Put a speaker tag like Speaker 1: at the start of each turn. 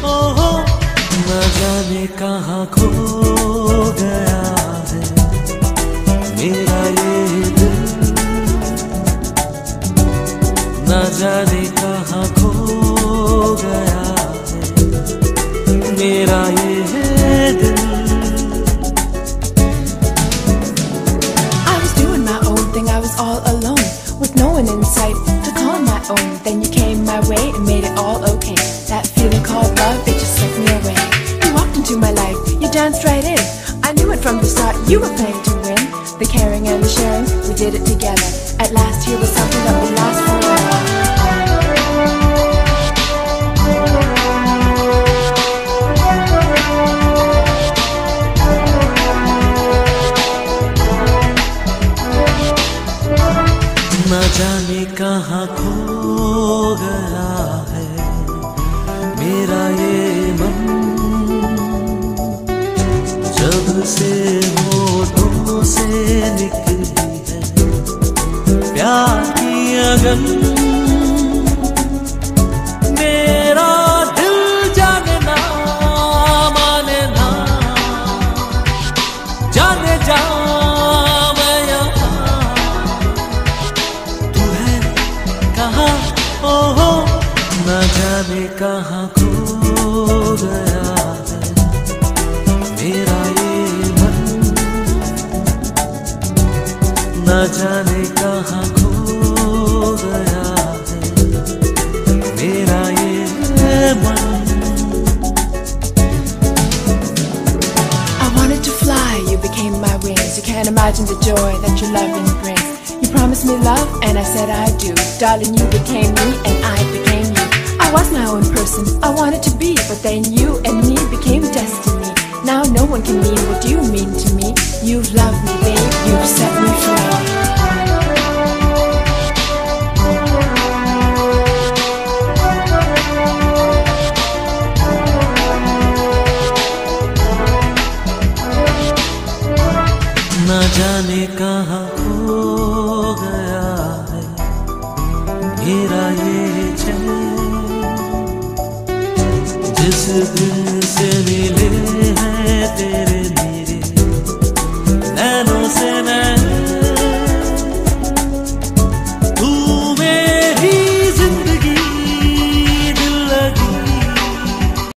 Speaker 1: ओहो न जाने कहाँ खो गया है मेरा ये दिल, न जाने कहाँ खो गया है मेरा ये दिल।
Speaker 2: I was all alone, with no one in sight to call my own. Then you came my way and made it all okay. That feeling called love, it just swept me away. You walked into my life, you danced right in. I knew it from the start, you were playing to win. The caring and the sharing, we did it together. At last here was something that will last forever.
Speaker 1: न जाने कहाँ खो गया है मेरा ये मन, जब से होठों से निकली है प्यार की अगन, मेरा दिल जाने ना माने ना जाने जा ओहो न जाने कहाँ खो गया है मेरा ये मन, न जाने कहाँ खो गया है मेरा ये मन।
Speaker 2: I wanted to fly, you became my wings. You can't imagine the joy that your loving brings. You promised me love and I said I do. Darling, you became me and I became you. I was my own person, I wanted to be, but then you and me became destiny. Now no one can mean what you mean to me. You've loved me, babe, you've set me free.
Speaker 1: न जाने कहाँ खो गया है मेरा ये चैन, जिस दिन से मिले